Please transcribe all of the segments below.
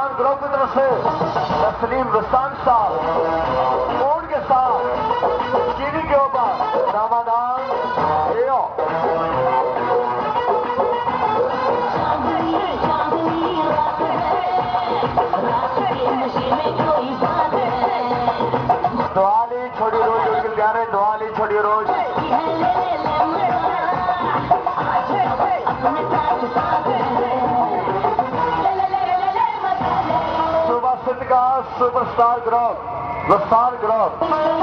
Ramzan group की तरफ से तस्लीम रुस्तान साहब फोन के साथ चीनी के ऊपर रमजान लियो। दुआली छोड़ी रोज उनके प्यारे दुआली छोड़ी रोज सुबह सिंध का सुपरस्टार ग्रुप वस्तार ग्रुप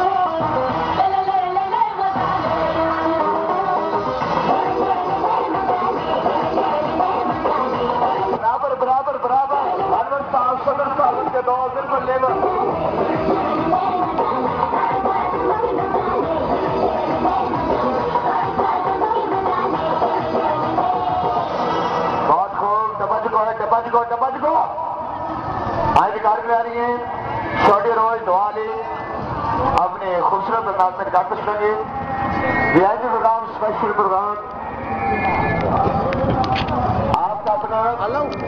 बराबर बराबर बराबर अनवर साहब सदर साहब उनके 2 दिन पर लेबर डब्बा आज रिकॉर्ड में आ रही है छोटी रोज दुआली अपने खूबसूरत अंदाज में रिकॉर्ड पेश करेंगे। वीआईपी प्रोग्राम स्पेशल प्रोग्राम आपका अपना